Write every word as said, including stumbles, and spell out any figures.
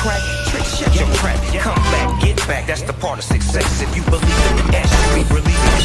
crack, trick, shut your crap. Come back, get back, that's the part of success. If you believe in the ass, you be relieving